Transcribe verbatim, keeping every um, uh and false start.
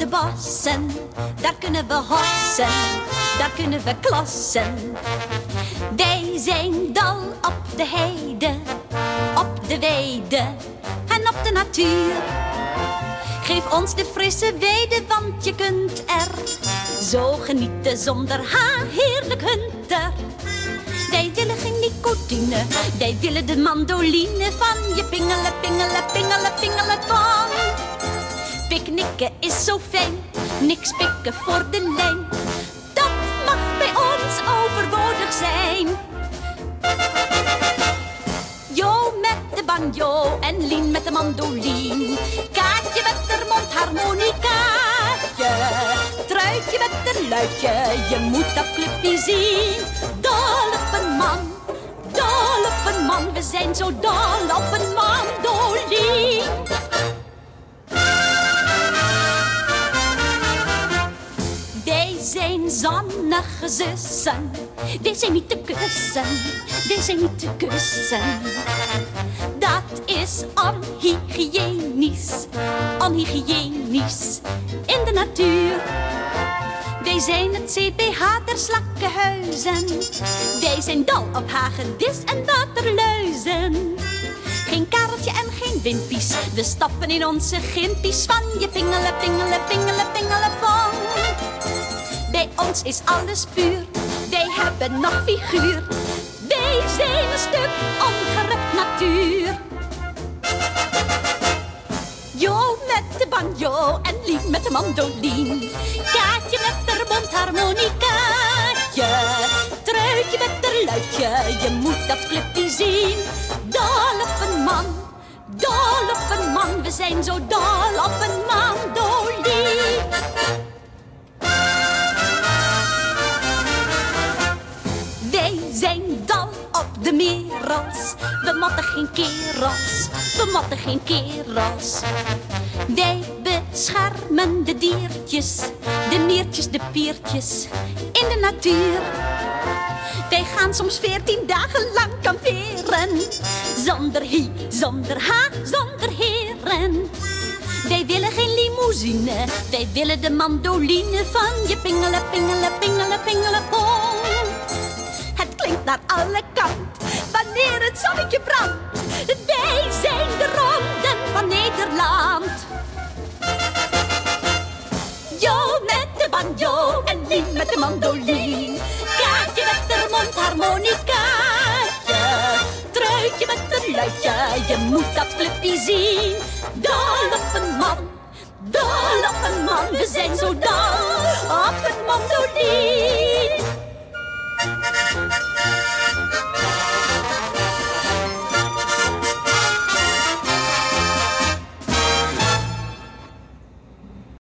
bossen, daar kunnen we hossen, daar kunnen we klassen. Wij zijn dal op de heide, op de weide en op de natuur. Geef ons de frisse weide, want je kunt er zo genieten zonder haar heerlijk hunter. Wij willen geen nicotine, wij willen de mandoline van je pingelen, pingelen, pingelen, pingelen pong. Picknicken is zo fijn, niks pikken voor de lijn. Dat mag bij ons overbodig zijn. Jo met de banjo en Lien met de mandoline. Kaatje met de mondharmonicaatje. Truitje met de luidje, je moet dat clubje zien. Dol op een man, dol op een man. We zijn zo dol op een mandoline. Wij zijn zonnige zussen, wij zijn niet te kussen, wij zijn niet te kussen. Dat is onhygiënisch, onhygiënisch in de natuur. Wij zijn het C P H der slakkenhuizen, wij zijn dol op hagedis en waterluizen. Geen kareltje en geen wimpies, we stappen in onze gimpies van je pingelen, pingelen, pingelen, pingelen, pong. Bij ons is alles puur, wij hebben nog figuur. Wij zijn een stuk ongerukt natuur. Jo met de banjo en Lien met de mandoline. Kaatje met de mondharmonicaatje. Truitje met de luidje, je moet dat clubje zien. Dol op een man, dol op een man. We zijn zo dol op een mandoline. Wij zijn dol op de merels. We motten geen kerels, we motten geen kerels. Wij beschermen de diertjes, de meertjes, de piertjes in de natuur. Wij gaan soms veertien dagen lang kamperen. Zonder hi, zonder ha, zonder heren. Wij willen geen limousine, wij willen de mandoline van je pingelen, pingelen, pingelen, pingelen, pong. Het klinkt naar alle kanten wanneer het zonnetje brandt. Wij zijn de ronden van Nederland. Jo met de banjo en Lien met de mandoline. Kaatje met de mondharmonicaatje. Truitje met de luidje, je moet dat clubje zien. Dol op een man, dol op een man. We zijn zo dol op een mandoline.